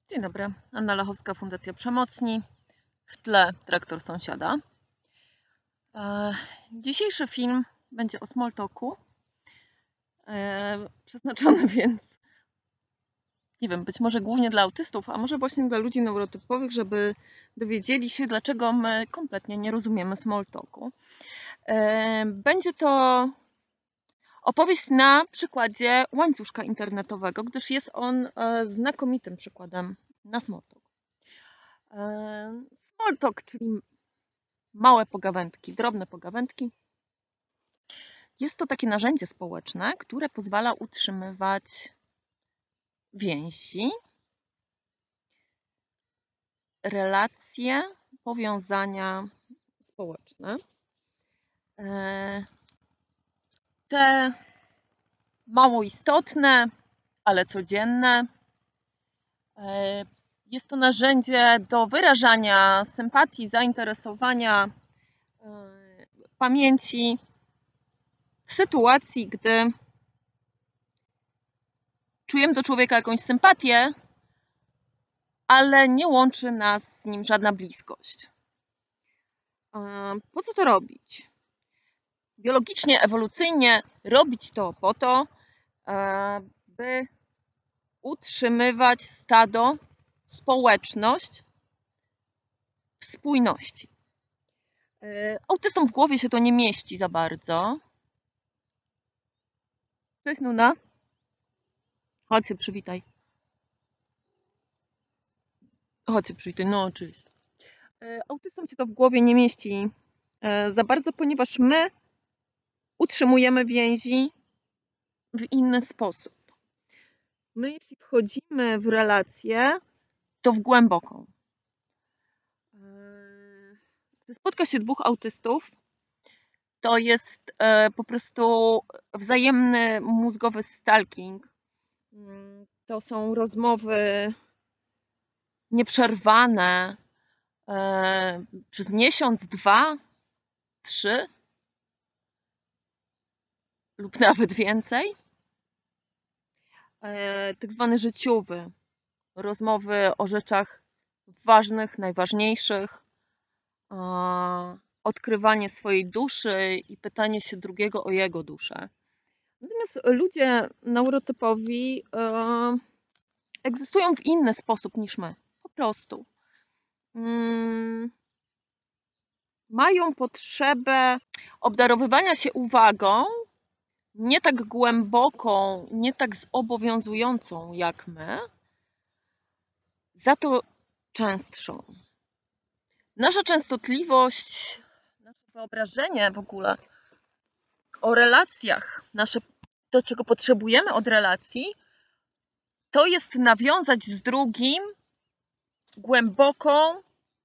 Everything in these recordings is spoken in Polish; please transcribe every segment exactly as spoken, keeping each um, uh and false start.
Dzień dobry, Anna Lachowska, Fundacja Przemocni. W tle traktor sąsiada. E, dzisiejszy film będzie o small talku. E, przeznaczony więc, nie wiem, być może głównie dla autystów, a może właśnie dla ludzi neurotypowych, żeby dowiedzieli się, dlaczego my kompletnie nie rozumiemy small talku. E, będzie to opowieść na przykładzie łańcuszka internetowego, gdyż jest on e, znakomitym przykładem na small talk. E, small talk, czyli małe pogawędki, drobne pogawędki. Jest to takie narzędzie społeczne, które pozwala utrzymywać więzi, relacje, powiązania społeczne. Te mało istotne, ale codzienne. Jest to narzędzie do wyrażania sympatii, zainteresowania, pamięci w sytuacji, gdy czujemy do człowieka jakąś sympatię, ale nie łączy nas z nim żadna bliskość. Po co to robić? Biologicznie, ewolucyjnie robić to po to, by utrzymywać stado, społeczność w spójności. Autystom w głowie się to nie mieści za bardzo. Cześć, Nuna. Chodź się przywitaj. Chodź się przywitaj, no oczywiście. Autystom się to w głowie nie mieści za bardzo, ponieważ my utrzymujemy więzi w inny sposób. My, jeśli wchodzimy w relację, to w głęboką. Gdy spotka się dwóch autystów, to jest po prostu wzajemny mózgowy stalking. To są rozmowy nieprzerwane przez miesiąc, dwa, trzy lub nawet więcej. Tak zwany życiowy. Rozmowy o rzeczach ważnych, najważniejszych. Odkrywanie swojej duszy i pytanie się drugiego o jego duszę. Natomiast ludzie neurotypowi e, egzystują w inny sposób niż my. Po prostu. Mm, mają potrzebę obdarowywania się uwagą, nie tak głęboką, nie tak zobowiązującą jak my, za to częstszą. Nasza częstotliwość, nasze wyobrażenie w ogóle o relacjach, nasze, to czego potrzebujemy od relacji, to jest nawiązać z drugim głęboką,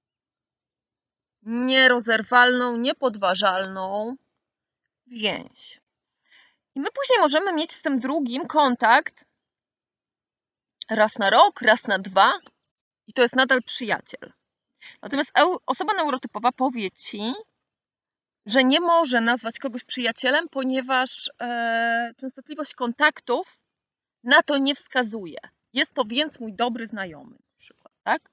nierozerwalną, niepodważalną więź. I my później możemy mieć z tym drugim kontakt raz na rok, raz na dwa i to jest nadal przyjaciel. Natomiast osoba neurotypowa powie ci, że nie może nazwać kogoś przyjacielem, ponieważ e, częstotliwość kontaktów na to nie wskazuje. Jest to więc mój dobry znajomy, na przykład, tak?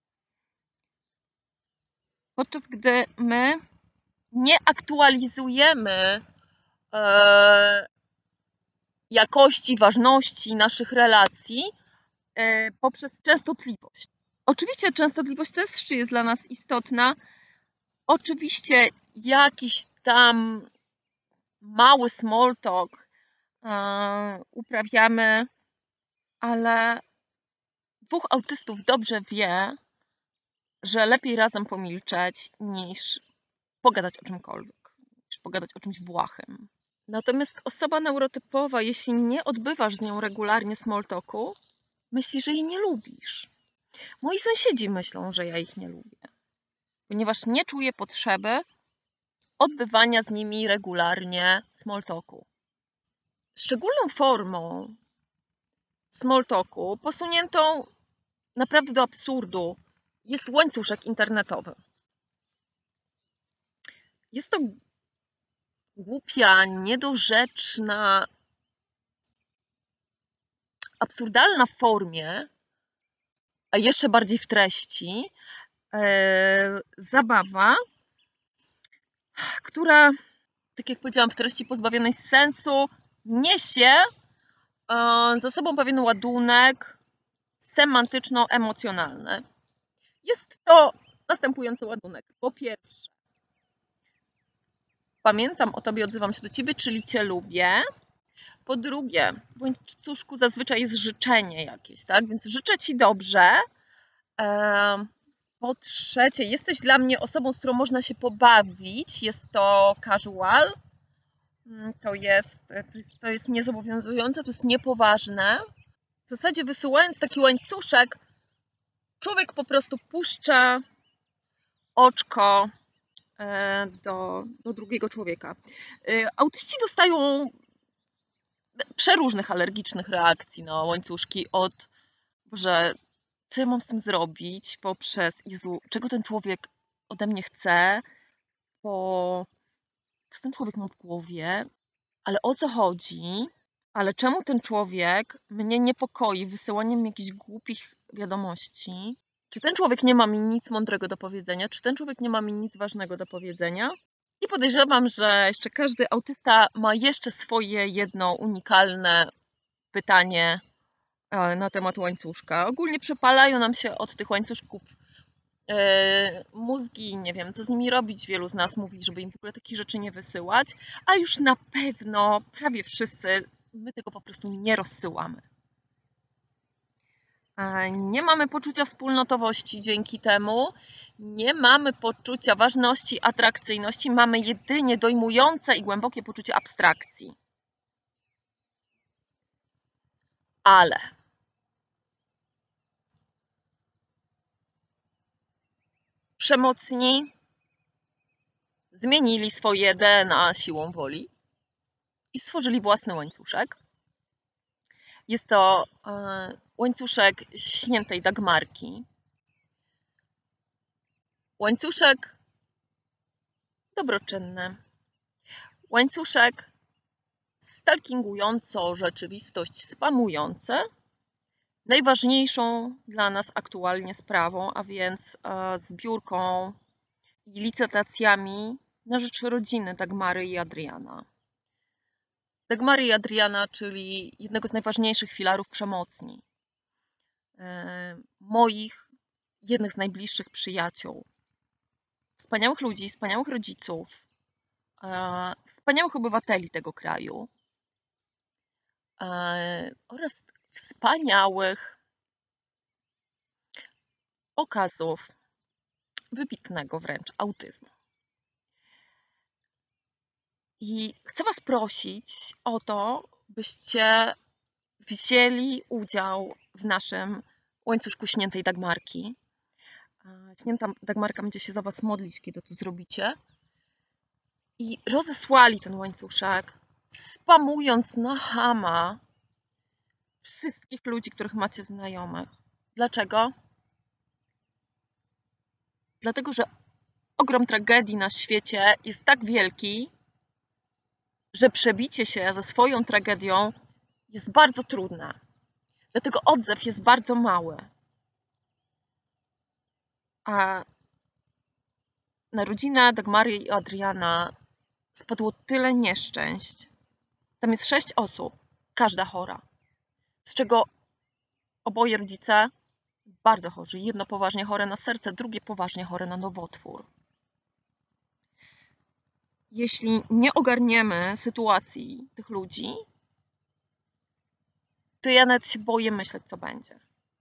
Podczas gdy my nie aktualizujemy e, jakości, ważności naszych relacji e, poprzez częstotliwość. Oczywiście częstotliwość też jest dla nas istotna. Oczywiście jakiś tam mały small talk e, uprawiamy, ale dwóch autystów dobrze wie, że lepiej razem pomilczeć niż pogadać o czymkolwiek, niż pogadać o czymś błahym. Natomiast osoba neurotypowa, jeśli nie odbywasz z nią regularnie small talku, myśli, że jej nie lubisz. Moi sąsiedzi myślą, że ja ich nie lubię, ponieważ nie czuję potrzeby odbywania z nimi regularnie small talku. Szczególną formą small talku, posuniętą naprawdę do absurdu, jest łańcuszek internetowy. Jest to głupia, niedorzeczna, absurdalna w formie a jeszcze bardziej w treści, e, zabawa, która, tak jak powiedziałam, w treści pozbawionej sensu niesie e, za sobą pewien ładunek semantyczno-emocjonalny. Jest to następujący ładunek. Po pierwsze, pamiętam o tobie, odzywam się do ciebie, czyli cię lubię. Po drugie, w łańcuszku zazwyczaj jest życzenie jakieś, tak? Więc życzę ci dobrze. Po trzecie, jesteś dla mnie osobą, z którą można się pobawić. Jest to casual. To jest, to jest, to jest niezobowiązujące, to jest niepoważne. W zasadzie wysyłając taki łańcuszek, człowiek po prostu puszcza oczko do, do drugiego człowieka. Autyści dostają przeróżnych alergicznych reakcji na łańcuszki, od, że co ja mam z tym zrobić, poprzez Jezu, czego ten człowiek ode mnie chce, po co ten człowiek ma w głowie, ale o co chodzi, ale czemu ten człowiek mnie niepokoi wysyłaniem jakichś głupich wiadomości, czy ten człowiek nie ma mi nic mądrego do powiedzenia, czy ten człowiek nie ma mi nic ważnego do powiedzenia. I podejrzewam, że jeszcze każdy autysta ma jeszcze swoje jedno unikalne pytanie na temat łańcuszka. Ogólnie przepalają nam się od tych łańcuszków yy, mózgi, nie wiem, co z nimi robić. Wielu z nas mówi, żeby im w ogóle takich rzeczy nie wysyłać, a już na pewno prawie wszyscy my tego po prostu nie rozsyłamy. Nie mamy poczucia wspólnotowości dzięki temu, nie mamy poczucia ważności, atrakcyjności, mamy jedynie dojmujące i głębokie poczucie abstrakcji. Ale przemocni zmienili swoje D N A siłą woli i stworzyli własny łańcuszek. Jest to łańcuszek śniętej Dagmarki. Łańcuszek dobroczynny. Łańcuszek stalkingująco rzeczywistość spamujące najważniejszą dla nas aktualnie sprawą, a więc zbiórką i licytacjami na rzecz rodziny Dagmary i Adriana. Dagmary i Adriana, czyli jednego z najważniejszych filarów przemocni. Moich, jednych z najbliższych przyjaciół. Wspaniałych ludzi, wspaniałych rodziców, wspaniałych obywateli tego kraju oraz wspaniałych okazów wybitnego wręcz autyzmu. I chcę was prosić o to, byście wzięli udział w naszym łańcuszku śniętej Dagmarki. Śnięta Dagmarka będzie się za was modlić, kiedy to zrobicie. I rozesłali ten łańcuszek, spamując na chama wszystkich ludzi, których macie znajomych. Dlaczego? Dlatego, że ogrom tragedii na świecie jest tak wielki, że przebicie się ze swoją tragedią jest bardzo trudne. Dlatego odzew jest bardzo mały. A na rodzinę Dagmary i Adriana spadło tyle nieszczęść. Tam jest sześć osób, każda chora. Z czego oboje rodzice bardzo chorzy. Jedno poważnie chore na serce, drugie poważnie chore na nowotwór. Jeśli nie ogarniemy sytuacji tych ludzi, to ja nawet się boję myśleć, co będzie.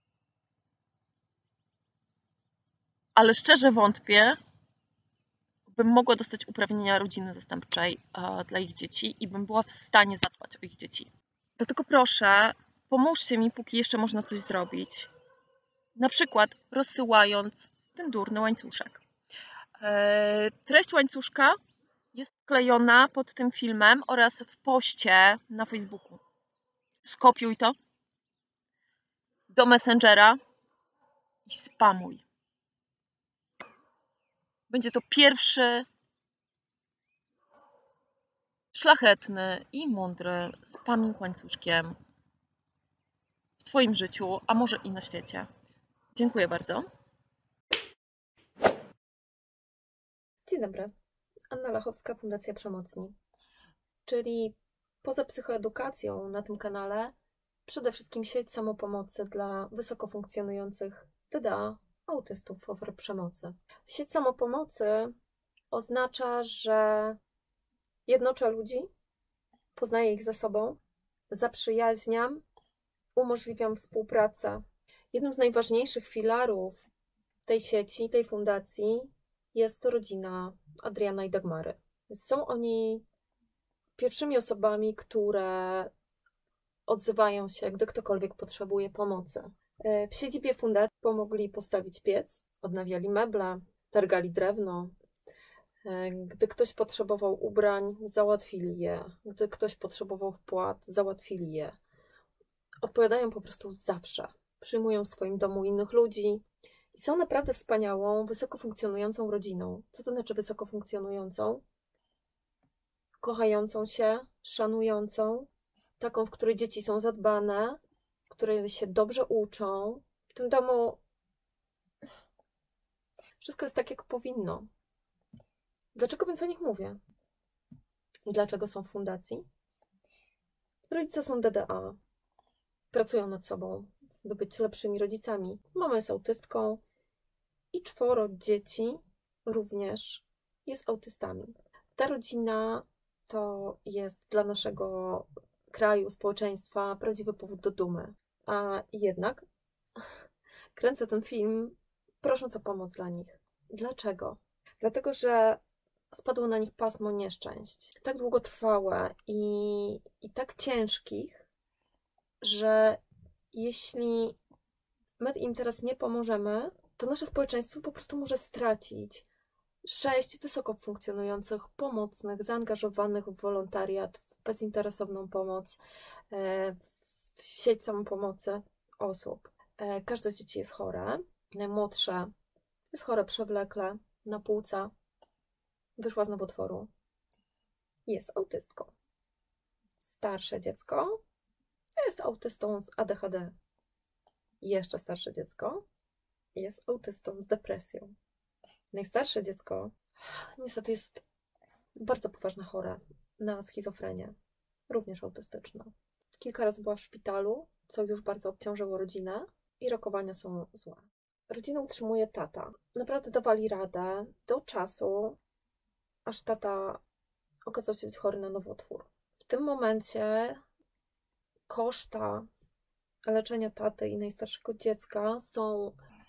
Ale szczerze wątpię, bym mogła dostać uprawnienia rodziny zastępczej dla ich dzieci i bym była w stanie zadbać o ich dzieci. Dlatego proszę, pomóżcie mi, póki jeszcze można coś zrobić. Na przykład rozsyłając ten durny łańcuszek. Treść łańcuszka jest wklejona pod tym filmem oraz w poście na Facebooku. Skopiuj to do Messengera i spamuj. Będzie to pierwszy szlachetny i mądry spamming łańcuszkiem w twoim życiu, a może i na świecie. Dziękuję bardzo. Dzień dobry. Anna Lachowska, Fundacja Przemocni. Czyli poza psychoedukacją na tym kanale przede wszystkim sieć samopomocy dla wysoko funkcjonujących D D A, autystów, ofiar przemocy. Sieć samopomocy oznacza, że jednoczę ludzi, poznaję ich ze sobą, zaprzyjaźniam, umożliwiam współpracę. Jednym z najważniejszych filarów tej sieci, tej fundacji jest rodzina Adriana i Dagmary. Są oni pierwszymi osobami, które odzywają się, gdy ktokolwiek potrzebuje pomocy. W siedzibie fundacji pomogli postawić piec, odnawiali meble, targali drewno. Gdy ktoś potrzebował ubrań, załatwili je. Gdy ktoś potrzebował wpłat, załatwili je. Odpowiadają po prostu zawsze. Przyjmują w swoim domu innych ludzi i są naprawdę wspaniałą, wysoko funkcjonującą rodziną. Co to znaczy wysoko funkcjonującą? Kochającą się, szanującą, taką, w której dzieci są zadbane, w której się dobrze uczą. W tym domu wszystko jest tak, jak powinno. Dlaczego więc o nich mówię? Dlaczego są w fundacji? Rodzice są D D A. Pracują nad sobą, by być lepszymi rodzicami. Mama jest autystką i czworo dzieci również jest autystami. Ta rodzina to jest dla naszego kraju, społeczeństwa prawdziwy powód do dumy. A jednak kręcę ten film prosząc o pomoc dla nich. Dlaczego? Dlatego, że spadło na nich pasmo nieszczęść. Tak długotrwałe i, i tak ciężkich, że jeśli my im teraz nie pomożemy, to nasze społeczeństwo po prostu może stracić sześć wysoko funkcjonujących, pomocnych, zaangażowanych w wolontariat, w bezinteresowną pomoc, w sieć samopomocy osób. Każde z dzieci jest chore. Najmłodsze jest chore przewlekle, na płuca, wyszła z nowotworu. Jest autystką. Starsze dziecko jest autystą z A D H D. Jeszcze starsze dziecko jest autystą z depresją. Najstarsze dziecko niestety jest bardzo poważnie chore na schizofrenię, również autystyczna. Kilka razy była w szpitalu, co już bardzo obciążyło rodzinę i rokowania są złe. Rodzinę utrzymuje tata. Naprawdę dawali radę do czasu, aż tata okazał się być chory na nowotwór. W tym momencie koszta leczenia taty i najstarszego dziecka są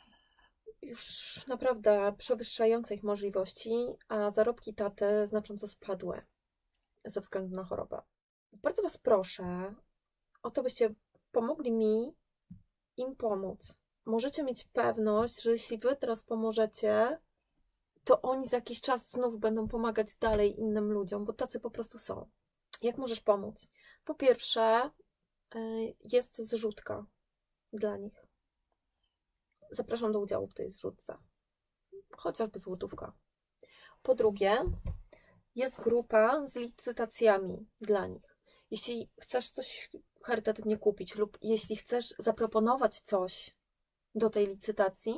już naprawdę przewyższające ich możliwości, a zarobki taty znacząco spadły ze względu na chorobę. Bardzo Was proszę o to, byście pomogli mi im pomóc. Możecie mieć pewność, że jeśli Wy teraz pomożecie, to oni za jakiś czas znów będą pomagać dalej innym ludziom, bo tacy po prostu są. Jak możesz pomóc? Po pierwsze, jest zrzutka dla nich. Zapraszam do udziału w tej zrzutce. Chociażby złotówka. Po drugie, jest grupa z licytacjami dla nich. Jeśli chcesz coś charytatywnie kupić lub jeśli chcesz zaproponować coś do tej licytacji,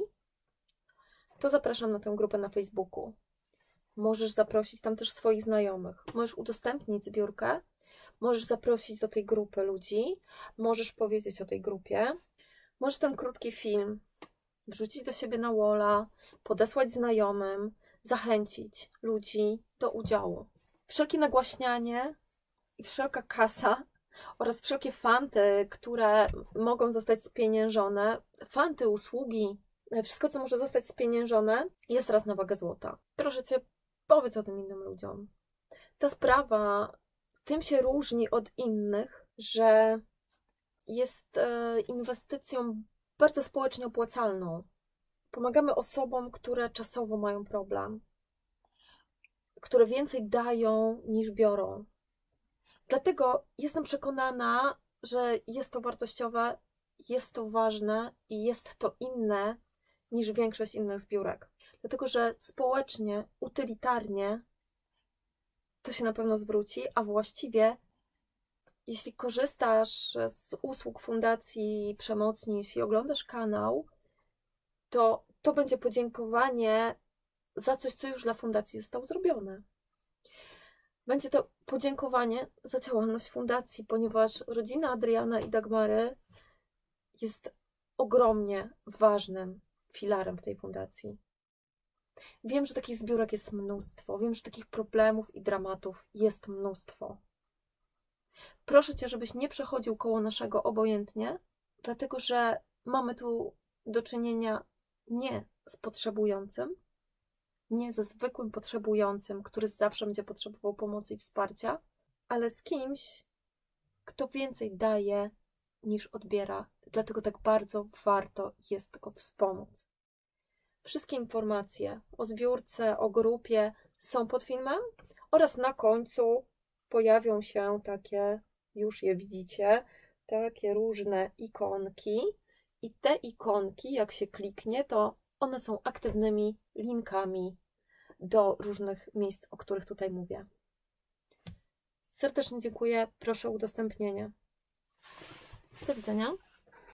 to zapraszam na tę grupę na Facebooku. Możesz zaprosić tam też swoich znajomych. Możesz udostępnić zbiórkę, możesz zaprosić do tej grupy ludzi, możesz powiedzieć o tej grupie, możesz ten krótki film wrzucić do siebie na walla, podesłać znajomym, zachęcić ludzi do udziału. Wszelkie nagłaśnianie i wszelka kasa oraz wszelkie fanty, które mogą zostać spieniężone, fanty, usługi, wszystko, co może zostać spieniężone, jest raz na wagę złota. Proszę Cię, powiedz o tym innym ludziom. Ta sprawa tym się różni od innych, że jest inwestycją bardzo społecznie opłacalną. Pomagamy osobom, które czasowo mają problem, które więcej dają niż biorą. Dlatego jestem przekonana, że jest to wartościowe, jest to ważne i jest to inne niż większość innych zbiórek. Dlatego, że społecznie, utylitarnie to się na pewno zwróci, a właściwie jeśli korzystasz z usług Fundacji Przemocni, jeśli oglądasz kanał, to to będzie podziękowanie za coś, co już dla fundacji zostało zrobione. Będzie to podziękowanie za działalność fundacji, ponieważ rodzina Adriana i Dagmary jest ogromnie ważnym filarem w tej fundacji. Wiem, że takich zbiórek jest mnóstwo, wiem, że takich problemów i dramatów jest mnóstwo. Proszę Cię, żebyś nie przechodził koło naszego obojętnie, dlatego że mamy tu do czynienia nie z potrzebującym, nie ze zwykłym potrzebującym, który zawsze będzie potrzebował pomocy i wsparcia, ale z kimś, kto więcej daje niż odbiera. Dlatego tak bardzo warto jest go wspomóc. Wszystkie informacje o zbiórce, o grupie są pod filmem oraz na końcu pojawią się takie, już je widzicie, takie różne ikonki i te ikonki, jak się kliknie, to one są aktywnymi linkami do różnych miejsc, o których tutaj mówię. Serdecznie dziękuję, proszę o udostępnienie. Do widzenia.